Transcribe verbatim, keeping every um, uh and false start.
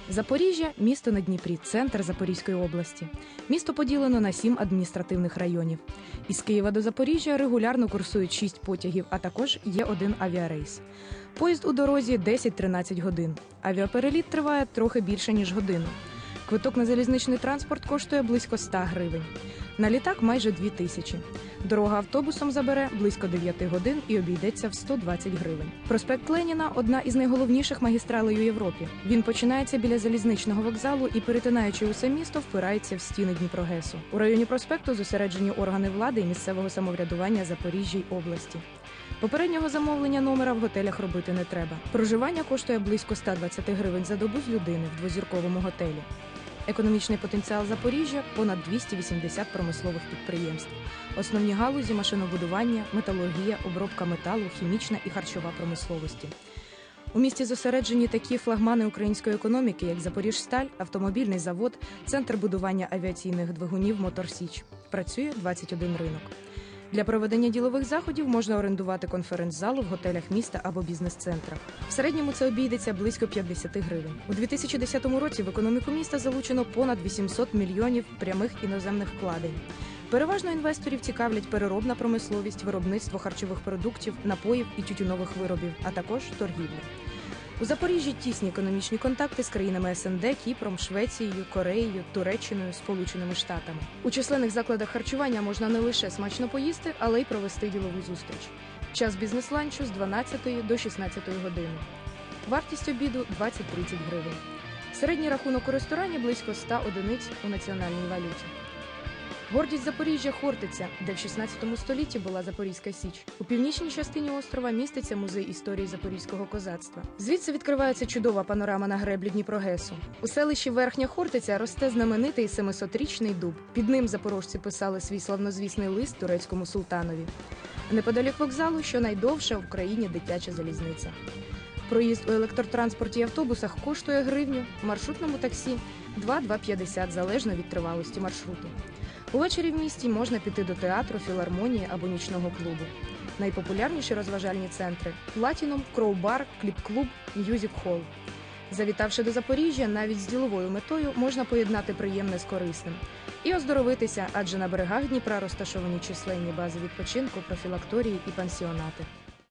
Запоріжжя – місто на Дніпрі, центр Запорізької області. Місто поділено на сім адміністративних районів. Із Києва до Запоріжжя регулярно курсують шість потягів, а також є один авіарейс. Поїзд у дорозі десять-тринадцять годин. Авіапереліт триває трохи більше, ніж годину. Квиток на залізничний транспорт коштує близько ста гривень. На літак – майже дві тисячі. Дорога автобусом забере близько дев'яти годин і обійдеться в сто двадцять гривень. Проспект Леніна – одна із найголовніших магістралей у Європі. Він починається біля залізничного вокзалу і, перетинаючи усе місто, впирається в стіни Дніпрогесу. У районі проспекту зосереджені органи влади і місцевого самоврядування Запоріжжя й області. Попереднього замовлення номера в готелях робити не треба. Проживання коштує близько ста двадцяти гривень за добу з людини в двозірковому готелі. Економічний потенціал Запоріжжя – понад двісті вісімдесят промислових підприємств. Основні галузі – машинобудування, металургія, обробка металу, хімічна і харчова промисловості. У місті зосереджені такі флагмани української економіки, як Запоріжсталь, автомобільний завод, центр будування авіаційних двигунів «Мотор-Січ». Працює двадцять один ринок. Для проведення ділових заходів можна орендувати конференц-залу в готелях міста або бізнес-центрах. В середньому це обійдеться близько п'ятдесят гривень. У дві тисячі десятому році в економіку міста залучено понад вісімсот мільйонів прямих іноземних вкладень. Переважно інвесторів цікавлять переробна промисловість, виробництво харчових продуктів, напоїв і тютюнових виробів, а також торгівля. У Запоріжжі тісні економічні контакти з країнами ес ен де, Кіпром, Швецією, Кореєю, Туреччиною, Сполученими Штатами. У численних закладах харчування можна не лише смачно поїсти, але й провести ділову зустріч. Час бізнес-ланчу з дванадцятої до шістнадцятої години. Вартість обіду – двадцять-тридцять гривень. Середній рахунок у ресторані – близько ста одиниць у національній валюті. Гордість Запоріжжя – Хортиця, де в шістнадцятому столітті була Запорізька Січ. У північній частині острова міститься музей історії запорізького козацтва. Звідси відкривається чудова панорама на греблі Дніпрогесу. У селищі Верхня Хортиця росте знаменитий семисотрічний дуб. Під ним запорожці писали свій славнозвісний лист турецькому султанові. Неподалік вокзалу – щонайдовша в країні дитяча залізниця. Проїзд у електротранспорті і автобусах коштує гривню, в маршрутному таксі – два-два п'ятдесят залежно від тривалості маршруту. Увечері в місті можна піти до театру, філармонії або нічного клубу. Найпопулярніші розважальні центри – Платінум, Кроу-бар, Кліп-клуб, М'юзік-холл. Завітавши до Запоріжжя, навіть з діловою метою можна поєднати приємне з корисним. І оздоровитися, адже на берегах Дніпра розташовані численні бази відпочинку, профілакторії і пансіонати.